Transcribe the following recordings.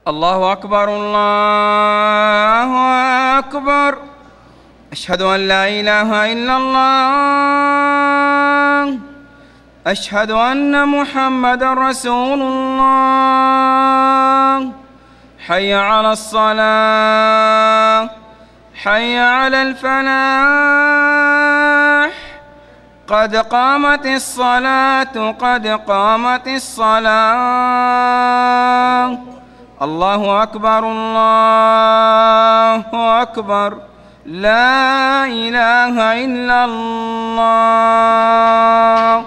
الله أكبر الله أكبر. أشهد أن لا إله إلا الله. أشهد أن محمدًا رسول الله. حي على الصلاة، حي على الفلاح، قد قامت الصلاة، قد قامت الصلاة. الله أكبر الله أكبر. لا إله إلا الله.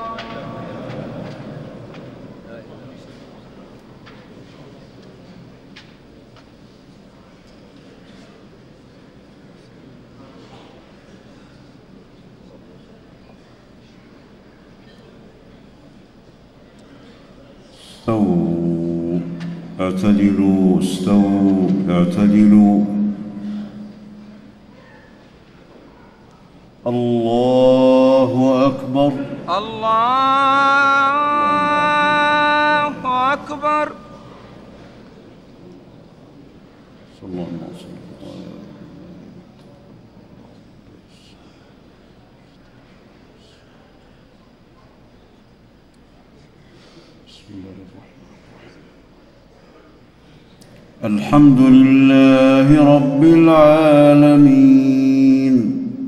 استووا اعتدلوا، استووا اعتدلوا. الله أكبر الله أكبر. صلى الله عليه وسلم. بسم الله الرحمن الرحيم. الحمد لله رب العالمين،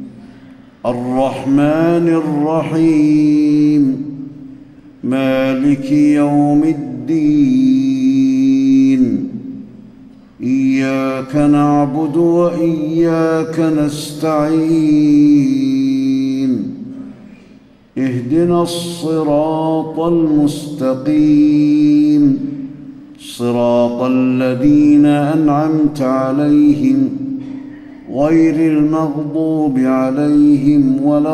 الرحمن الرحيم، مالك يوم الدين. إياك نعبد وإياك نستعين. اهدنا الصراط المستقيم، صراط الذين أنعمت عليهم غير المغضوب عليهم ولا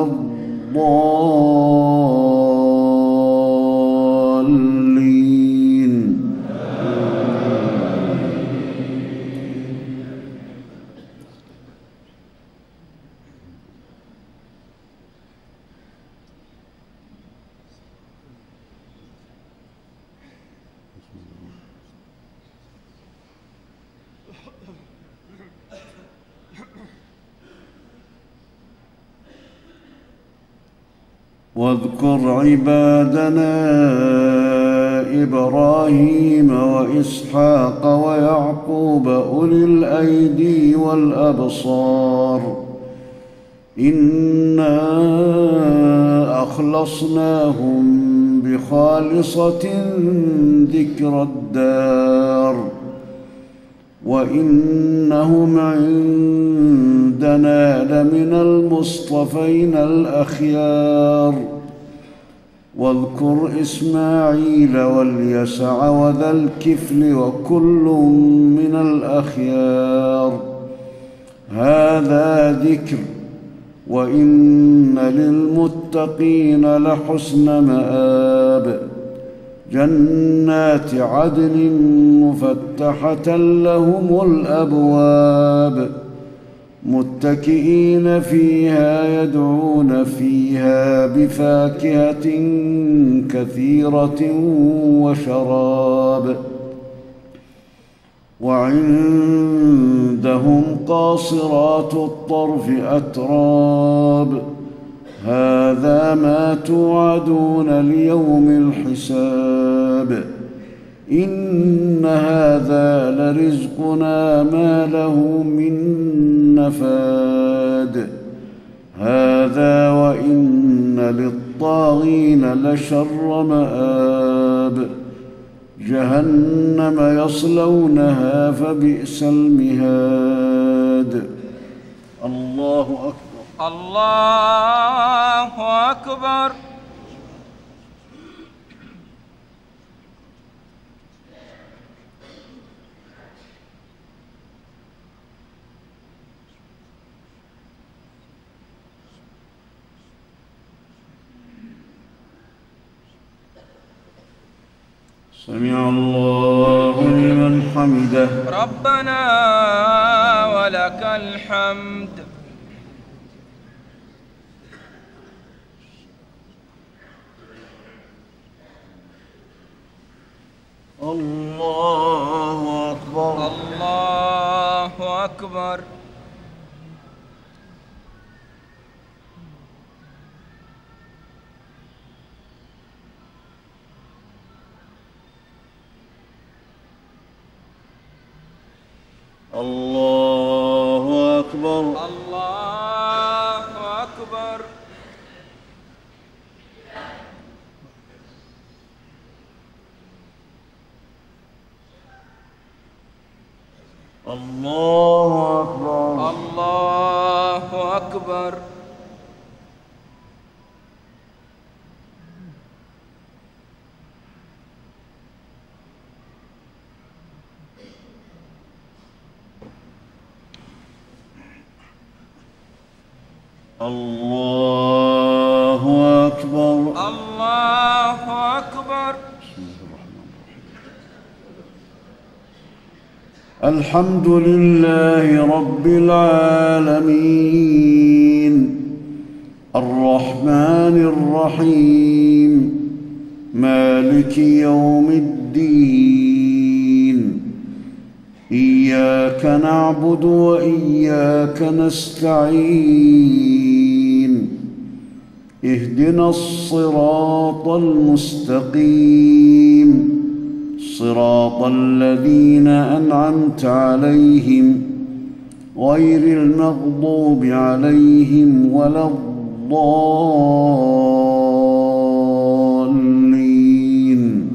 الضالين. واذكر عبادنا إبراهيم وإسحاق ويعقوب أولي الأيدي والأبصار، إنا أخلصناهم بخالصة ذكر الدار، وإنهم عندنا لمن المصطفين الأخيار. واذكر إسماعيل واليسع وذا الكفل وكل من الأخيار، هذا ذكر، وإن للمتقين لحسن مآب. جنات عدن مفتحة لهم الأبواب، متكئين فيها يدعون فيها بفاكهة كثيرة وشراب. وعندهم قاصرات الطرف أتراب، هذا ما توعدون ليوم الحساب. إن هذا لرزقنا ما له من نفاد. هذا وإن للطاغين لشر مآب. جهنم يصلونها فبئس المهاد. الله أكبر الله أكبر. سمع الله لمن حمده. ربنا ولك الحمد. الله أكبر. أكبر. الله أكبر. الله أكبر. الله أكبر. الله أكبر. الله أكبر. الله أكبر. الحمد لله رب العالمين الرحمن الرحيم مالك يوم الدين إياك نعبد وإياك نستعين اهدنا الصراط المستقيم صراط الذين أنعمت عليهم غير المغضوب عليهم ولا الضالين.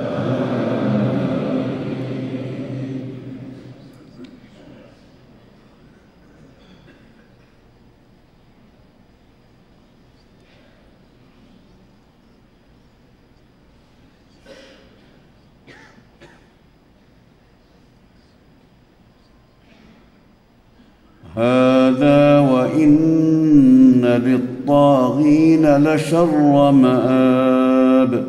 هذا وإن للطاغين لشر مآب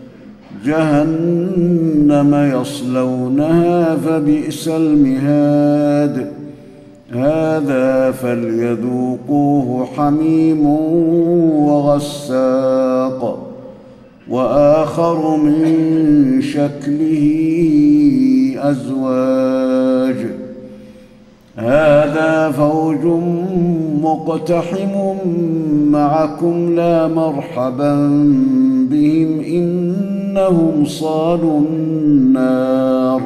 جهنم يصلونها فبئس المهاد هذا فليذوقوه حميم وغساق وآخر من شكله أزواج هذا فوج مقتحم معكم لا مرحبا بهم إنهم صالوا النار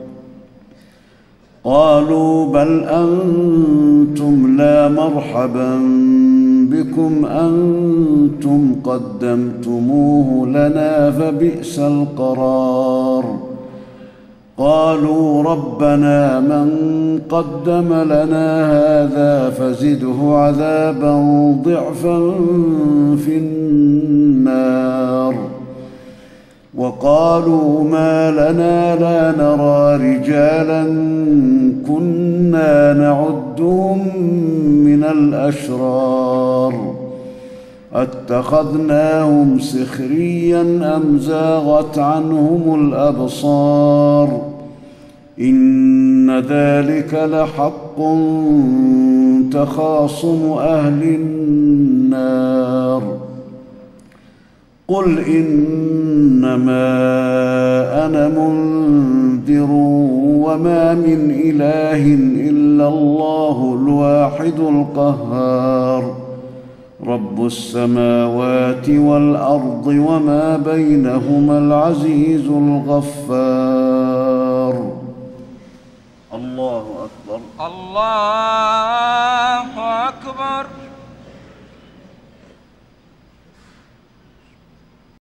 قالوا بل أنتم لا مرحبا بكم أنتم قدمتموه لنا فبئس القرار قالوا ربنا من قدم لنا هذا فزده عذابا ضعفا في النار وقالوا ما لنا لا نرى رجالا كنا نعدهم من الأشرار اتخذناهم سخريا أم زاغت عنهم الأبصار إن ذلك لحق تخاصم أهل النار قل إنما أنا منذر وما من إله إلا الله الواحد القهار رب السماوات والأرض وما بينهما العزيز الغفار. الله أكبر. الله أكبر.